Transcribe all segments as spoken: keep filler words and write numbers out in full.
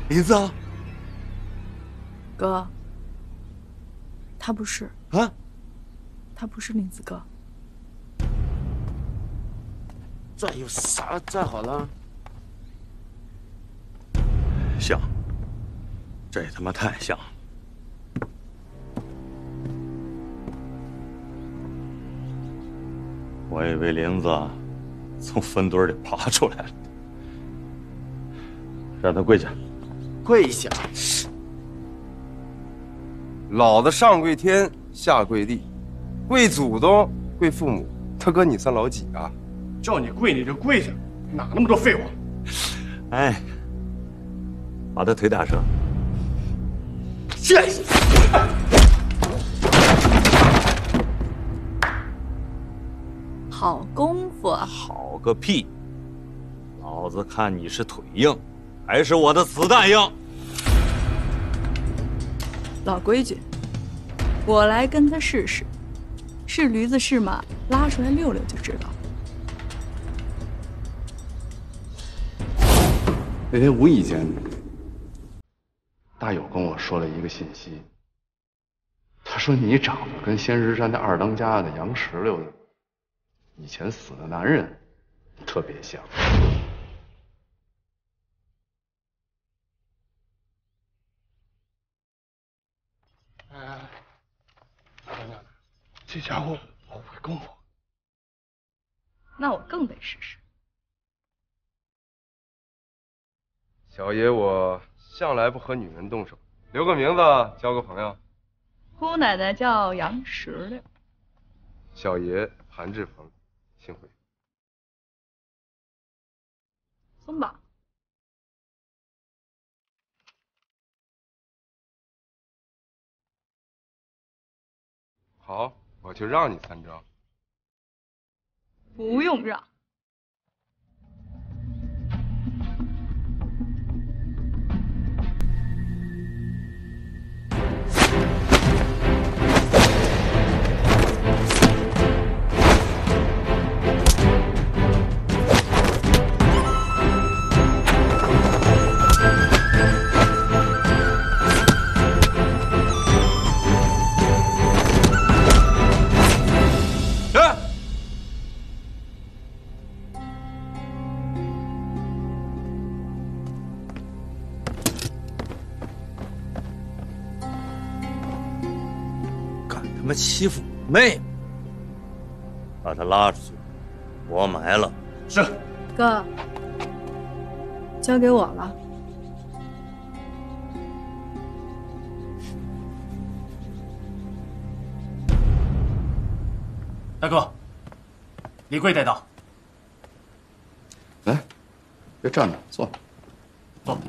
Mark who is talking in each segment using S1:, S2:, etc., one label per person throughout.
S1: 林子啊，
S2: 哥，他不是
S1: 啊，
S2: 他不是林子哥。
S1: 这有啥这好了？
S3: 像，这他妈太像了。我以为林子从坟堆里爬出来了，让他跪下。
S1: 跪下！
S4: 老子上跪天，下跪地，跪祖宗，跪父母。大哥，你算老几啊？
S5: 叫你跪你就跪下，哪那么多废话？
S3: 哎，把他腿打折。
S1: 这
S2: 好功夫啊！
S3: 好个屁！老子看你是腿硬，还是我的子弹硬？
S2: 老规矩，我来跟他试试，是驴子是马，拉出来溜溜就知道。
S6: 那天无意间，大友跟我说了一个信息，他说你长得跟仙石山的二当家的杨石榴的以前死的男人特别像。
S5: 哎，大娘娘，这家伙好会功夫。
S2: 那我更得试试。
S4: 小爷我向来不和女人动手，留个名字交个朋友。
S2: 姑奶奶叫杨石榴。
S4: 小爷韩志鹏，幸会。
S2: 松绑。
S4: 好，我就让你三招。
S2: 不用让。
S3: 他妈欺负我妹，把他拉出去，活埋了。
S5: 是。
S2: 哥，交给我了。
S5: 大哥，李贵带到。
S6: 来，别站着，坐。
S5: 坐。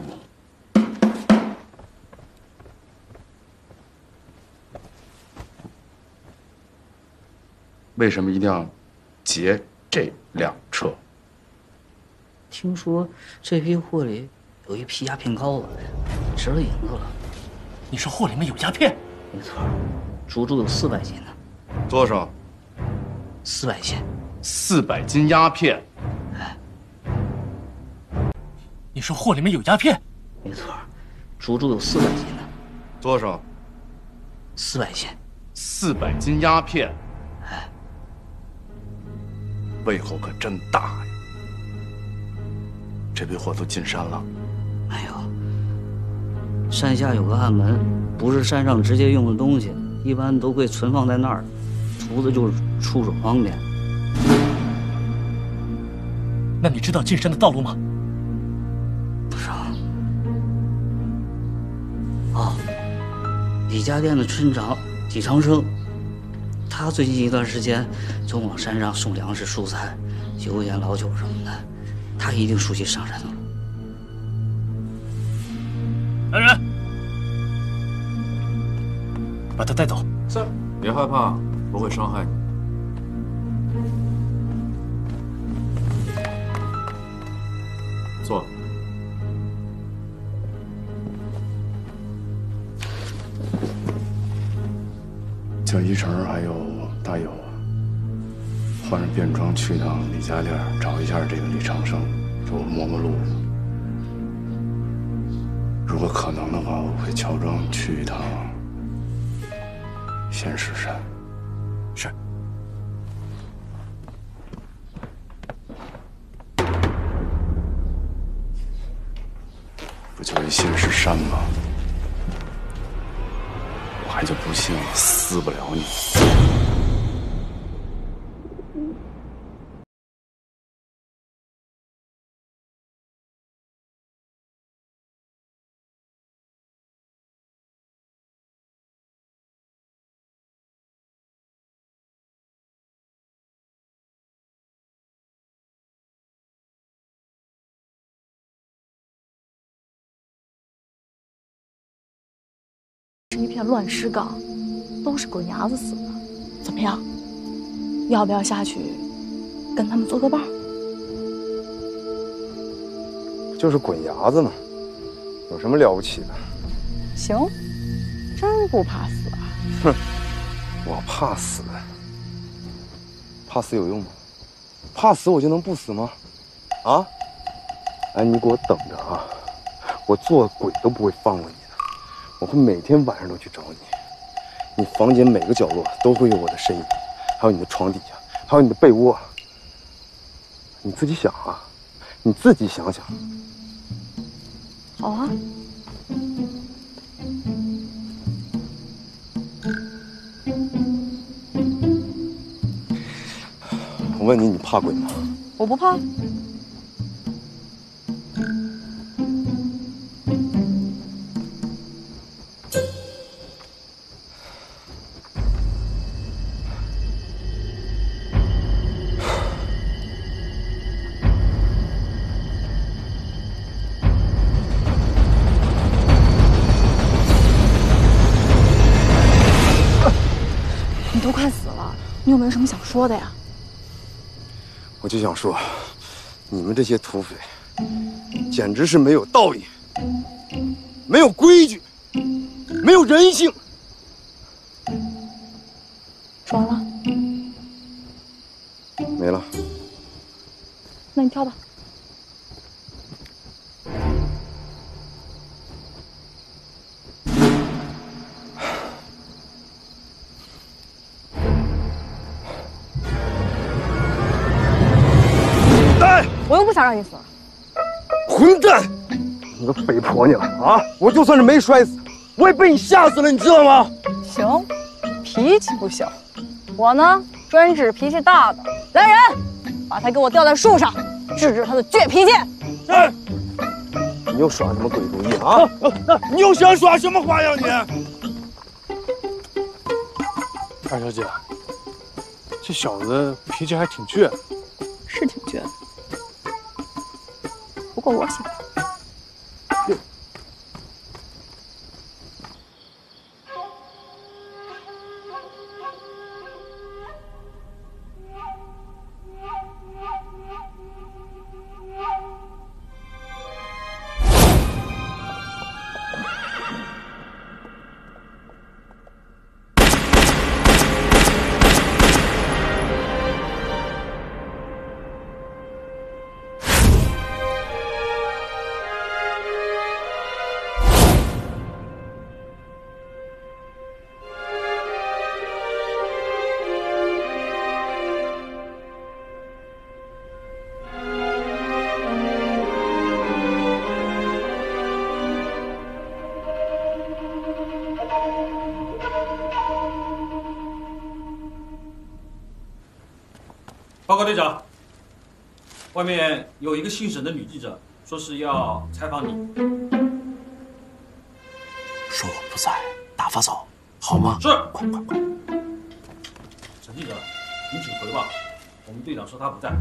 S6: 为什么一定要劫这辆车？
S7: 听说这批货里有一批鸦片膏子，值了银子了。
S5: 你说货里面有鸦片？
S7: 没错，足足有四百斤呢。
S6: 多少？
S7: 四百斤。
S6: 四百斤鸦片。
S7: 哎，
S5: 你说货里面有鸦片？
S7: 没错，足足有四百斤呢。
S6: 多少？
S7: 四百斤。
S6: 四百斤鸦片。
S7: 哎。
S6: 胃口可真大呀！这批货都进山了。
S7: 没有，山下有个暗门，不是山上直接用的东西，一般都会存放在那儿，图的就是出手方便。
S5: 那你知道进山的道路吗？
S7: 不知道。哦，李家店的村长李长生。他最近一段时间总往山上送粮食、蔬菜、油盐、老酒什么的，他一定熟悉上山的路。
S5: 来人，把他带走。
S8: 是，别害怕，不会伤害你。坐。
S6: 叫一成还有大友换上便装去趟李家店，找一下这个李长生，给我摸摸路子。 如果可能的话，我会乔装去一趟仙石山。
S8: 是。
S6: 不就一仙石山吗？我还就不信我撕不了你。
S2: 是一片乱石岗，都是滚伢子死的。怎么样？要不要下去跟他们做个伴儿？
S4: 就是滚伢子嘛，有什么了不起的？
S2: 行，真不怕死啊？
S4: 哼，我怕死，怕死有用吗？怕死我就能不死吗？啊？哎，你给我等着啊！我做鬼都不会放过你的，我会每天晚上都去找你。你房间每个角落都会有我的身影，还有你的床底下，还有你的被窝。你自己想啊，你自己想想。
S2: 好啊。
S4: 我问你，你怕鬼吗？
S2: 我不怕。你都快死了，你有没有什么想说的呀？
S4: 我就想说，你们这些土匪，简直是没有道义，没有规矩，没有人性。
S2: 说完了？
S4: 没了。
S2: 那你跳吧。我又不想让你死了。
S4: 混蛋！你个肥婆娘啊！我就算是没摔死，我也被你吓死了，你知道吗？
S2: 行，脾气不小。我呢，专治脾气大的。来人，把他给我吊在树上，治治他的倔脾气。
S4: 是。你又耍什么鬼主意啊？你又想耍什么花样你？
S5: 二小姐，这小子脾气还挺倔。
S2: 是挺倔的。不过我喜欢。
S9: 报告队长，外面有一个姓沈的女记者，说是要采访你。
S8: 说我不在，打发走，好吗？
S9: 是，快快快！沈记者，您请回吧。我们队长说他不在。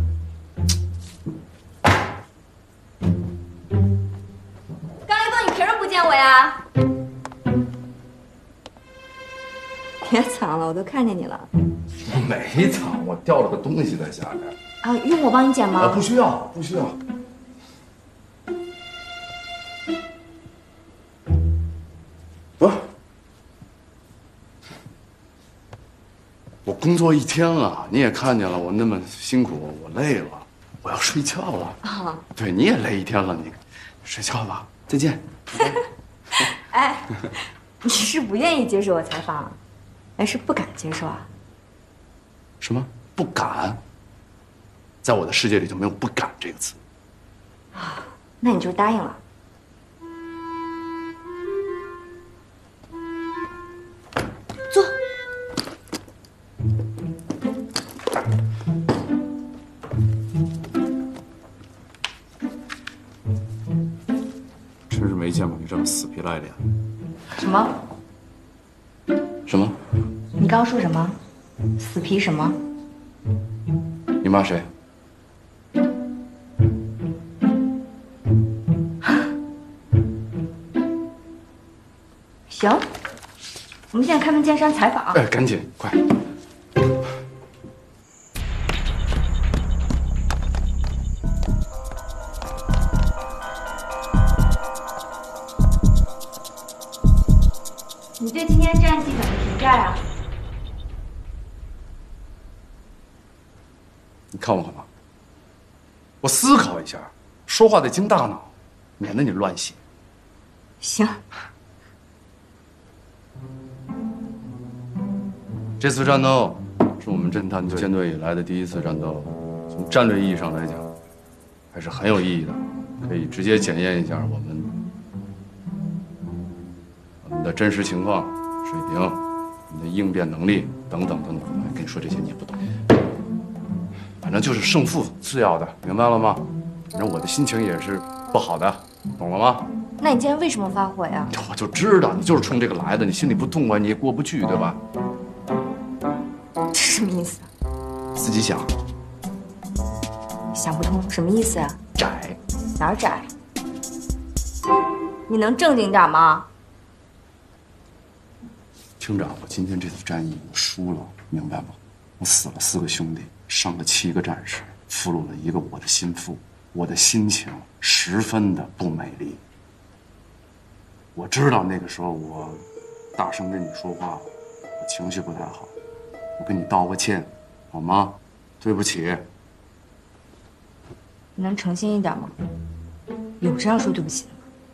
S10: 刚一顿，你凭什么不见我呀？别藏了，我都看见你了。
S6: 我没藏，我掉了个东西在下面。
S10: 啊，用我帮你捡吗？
S6: 啊，不需要，不需要。不，我工作一天了，你也看见了，我那么辛苦，我累了，我要睡觉了。啊，对，你也累一天了，你睡觉吧，再见。
S10: 哎，你是不愿意接受我采访，还是不敢接受啊？
S6: 什么不敢？在我的世界里就没有不敢这个词。
S10: 啊，那你就答应了。坐。
S6: 真是没见过你这么死皮赖脸。
S10: 什么？
S6: 什么？
S10: 你刚刚说什么？死皮什么？
S6: 你骂谁？
S10: 行，我们现在开门见山采访。
S6: 哎，赶紧，快！
S10: 你对今天战绩怎么评价呀？
S6: 你看我干嘛？我思考一下，说话得经大脑，免得你乱写。
S10: 行。
S6: 这次战斗是我们侦探舰队以来的第一次战斗，从战略意义上来讲，还是很有意义的，可以直接检验一下我们我们的真实情况、水平、我们的应变能力等等等等。哎，跟你说这些你也不懂，反正就是胜负次要的，明白了吗？反正我的心情也是不好的，懂了吗？
S10: 那你今天为什么发火呀？
S6: 我就知道你就是冲这个来的，你心里不痛快，你也过不去，对吧？
S10: 这什么意思？
S6: 自己想。
S10: 想不通，什么意思呀？
S6: 窄。
S10: 哪儿窄？你能正经点吗？
S6: 厅长，我今天这次战役我输了，明白吗？我死了四个兄弟，伤了七个战士，俘虏了一个我的心腹，我的心情十分的不美丽。我知道那个时候我大声跟你说话，我情绪不太好，我跟你道个歉，好吗？对不起。
S10: 你能诚心一点吗？有这样说对不起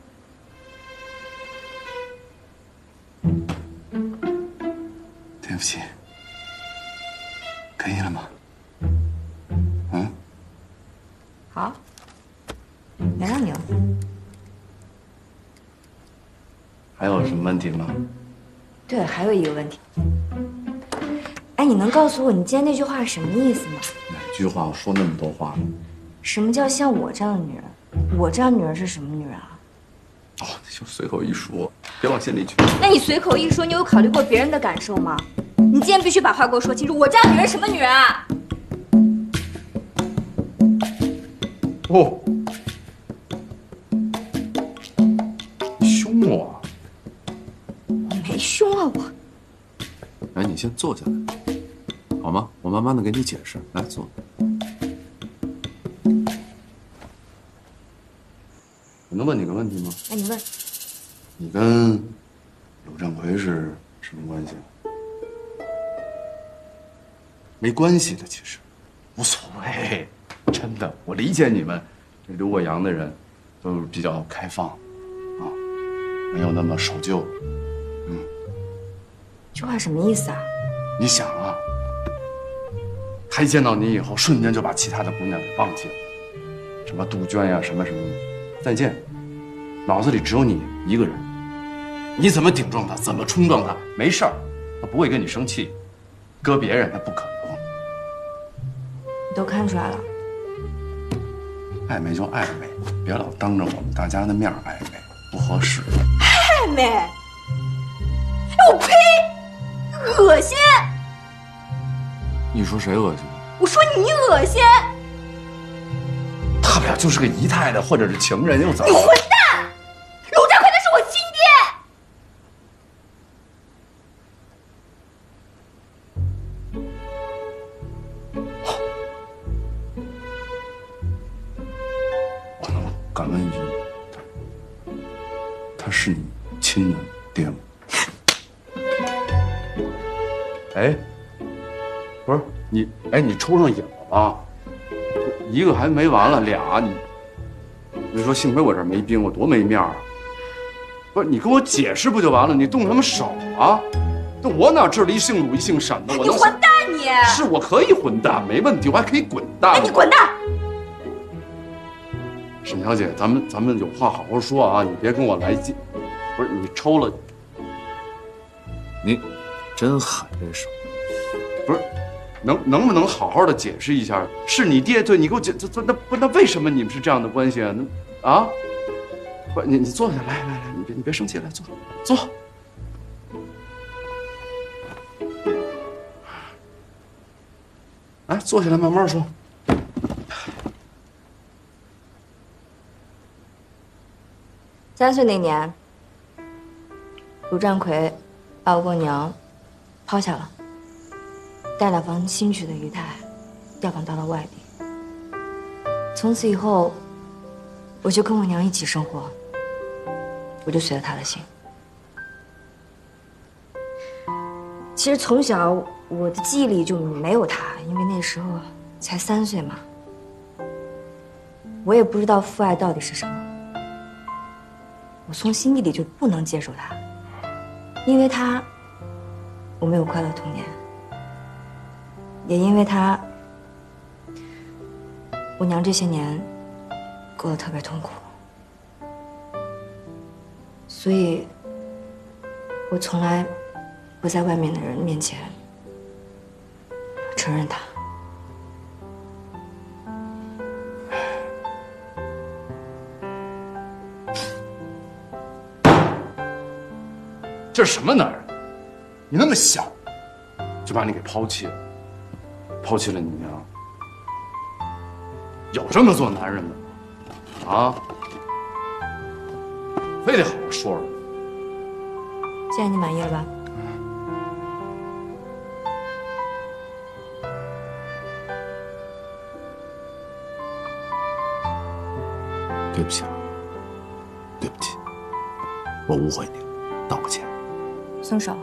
S10: 的吗？
S6: 对不起，可以了吗？嗯。
S10: 好，原谅你了。
S6: 还有什么问题吗？
S10: 对，还有一个问题。哎，你能告诉我你今天那句话是什么意思吗？
S6: 哪句话？我说那么多话呢？
S10: 什么叫像我这样的女人？我这样女人是什么女人啊？
S6: 哦，就随口一说，别往心里去。
S10: 那你随口一说，你有考虑过别人的感受吗？你今天必须把话给我说清楚。我这样女人什么女人啊？
S6: 哦，你凶我？
S10: 我没凶啊，我。
S8: 哎，你先坐下来，好吗？我慢慢的给你解释。来，坐。
S6: 我能问你个问题吗？
S10: 哎，你问。
S6: 你跟鲁振奎是什么关系？没关系的，其实无所谓，真的。我理解你们这留过洋的人，都比较开放，啊，没有那么守旧。嗯，
S10: 这话什么意思啊？
S6: 你想啊，他一见到你以后，瞬间就把其他的姑娘给忘记了，什么杜鹃呀，什么什么，再见，脑子里只有你一个人。你怎么顶撞他，怎么冲撞他，没事儿，他不会跟你生气。搁别人，他不可能。
S10: 你都看出来了。
S6: 暧昧就暧昧，别老当着我们大家的面暧昧，不合适。
S10: 暧昧？哎，我呸！恶心！
S8: 你说谁恶心？
S10: 我说你恶心！
S6: 大不了就是个姨太太或者是情人，又怎么？
S10: 你混蛋！鲁振奎他是我亲爹！
S6: 我能敢问一句，他是你亲的爹吗？哎，不是你，哎，你抽上瘾了吧？一个还没完了，俩你，你说幸亏我这儿没冰，我多没面儿啊！ 不是你跟我解释不就完了？你动什么手啊？那我哪知道一姓鲁一姓沈的？我
S10: 你混蛋你！
S6: 是我可以混蛋，没问题，我还可以滚蛋。
S10: 那你滚蛋！
S6: 沈小姐，咱们咱们有话好好说啊，你别跟我来劲。不是你抽了，
S8: 你真狠这手。
S6: 不是，能能不能好好的解释一下？是你爹对你给我解，这这那不那为什么你们是这样的关系啊？那啊，不是你你坐下来来来，你别你别生气，来坐坐。来坐下来慢慢说。
S10: 三岁那年，卢占奎把我跟我娘抛下了，带两房新娶的姨太调访到了外地。从此以后，我就跟我娘一起生活，我就随了她的心。其实从小我的记忆里就没有她，因为那时候才三岁嘛，我也不知道父爱到底是什么。我从心底里就不能接受他，因为他，我没有快乐童年，也因为他，我娘这些年过得特别痛苦，所以，我从来不在外面的人面前承认他。
S6: 这是什么男人？你那么小，就把你给抛弃了，抛弃了你娘，有这么做男人的吗？啊？非得好好说说。
S10: 现在你满意了吧？
S8: 对不起啊，对不起，我误会你了，道个歉。
S10: 松手！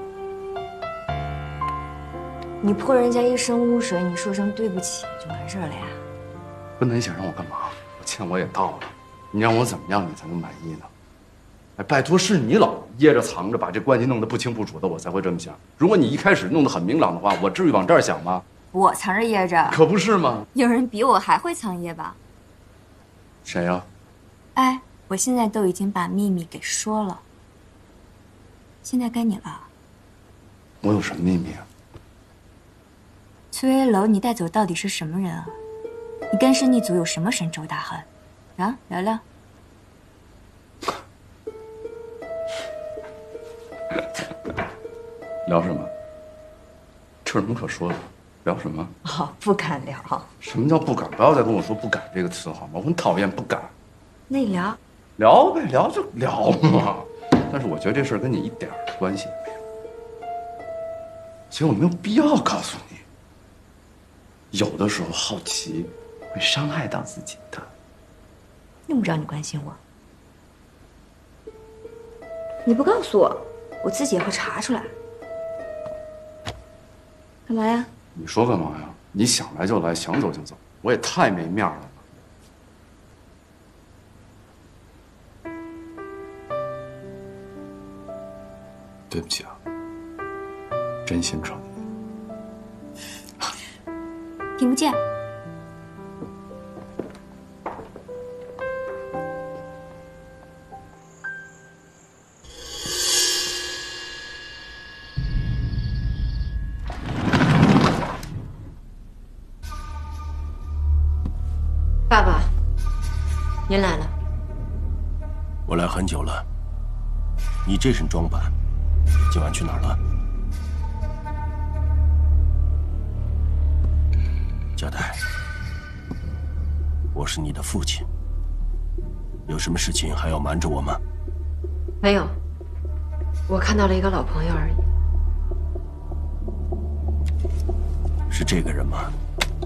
S10: 你泼人家一身污水，你说声对不起就完事儿了呀？
S6: 不，那你想让我干嘛？我欠我也到了，你让我怎么样你才能满意呢？哎，拜托，是你老掖着藏着，把这关系弄得不清不楚的，我才会这么想。如果你一开始弄得很明朗的话，我至于往这儿想吗？
S10: 我藏着掖着，
S6: 可不是吗？
S10: 有人比我还会藏掖吧？
S6: 谁呀？
S10: 哎，我现在都已经把秘密给说了。现在该你了。
S6: 我有什么秘密啊？
S10: 崔危楼你带走到底是什么人啊？你跟申地祖有什么深仇大恨？啊，聊聊。
S6: 聊什么？这有什么可说的？聊什么？
S10: 哦，不敢聊。
S6: 什么叫不敢？不要再跟我说不敢这个词好吗？我很讨厌不敢。
S10: 那你聊。
S6: 聊呗，聊就聊嘛。但是我觉得这事儿跟你一点儿关系也没有，所以我没有必要告诉你。有的时候好奇会伤害到自己的。
S10: 用不着你关心我。你不告诉我，我自己也会查出来。干嘛呀？
S6: 你说干嘛呀？你想来就来，想走就走，我也太没面了。
S8: 对不起啊，真心诚意。
S10: 听不见。爸爸，您来了。
S11: 我来很久了。你这身装扮，今晚去哪儿了？佳代，我是你的父亲，有什么事情还要瞒着我吗？
S12: 没有，我看到了一个老朋友而已。
S11: 是这个人吗？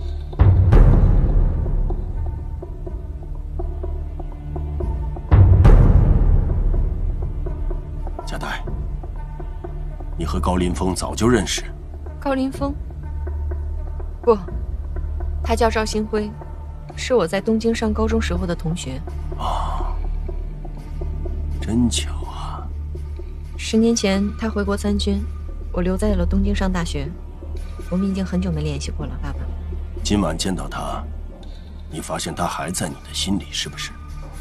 S11: 佳代，你和高林峰早就认识。
S12: 高林峰？不，他叫赵新辉，是我在东京上高中时候的同学。
S11: 啊，真巧啊！
S12: 十年前他回国参军，我留在了东京上大学。我们已经很久没联系过了，爸爸。
S11: 今晚见到他，你发现他还在你的心里，是不是？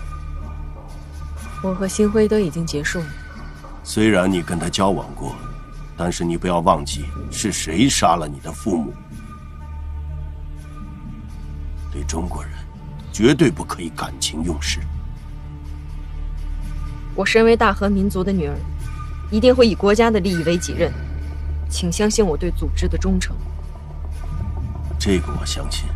S12: 我和新辉都已经结束了。
S11: 虽然你跟他交往过，但是你不要忘记是谁杀了你的父母。对中国人，绝对不可以感情用事。
S12: 我身为大和民族的女儿，一定会以国家的利益为己任。请相信我对组织的忠诚。
S11: 这个我相信。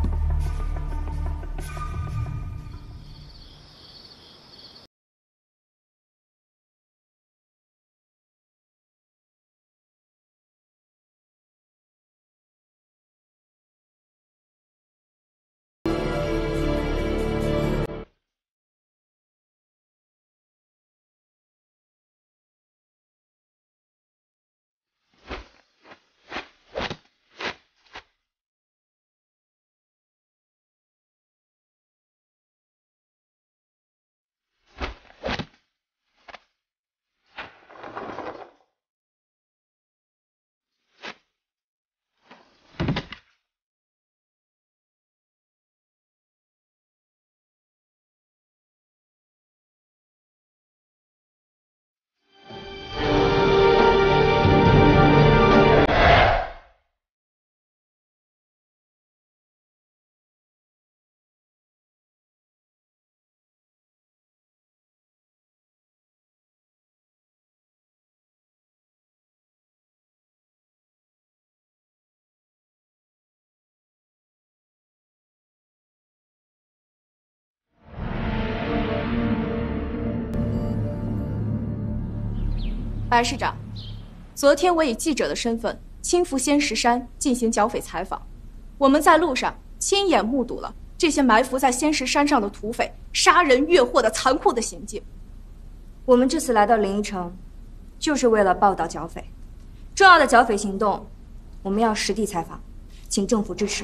S2: 白市长，昨天我以记者的身份亲赴仙石山进行剿匪采访，我们在路上亲眼目睹了这些埋伏在仙石山上的土匪杀人越货的残酷的行径。
S10: 我们这次来到临沂城，就是为了报道剿匪。重要的剿匪行动，我们要实地采访，请政府支持。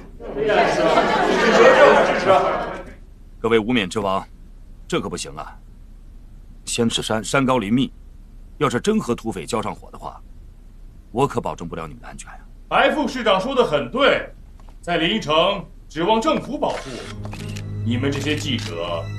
S13: 各位无冕之王，这可不行啊！仙石山山高林密。要是真和土匪交上火的话，我可保证不了你们的安全呀。
S14: 白副市长说的很对，在临沂指望政府保护，你们这些记者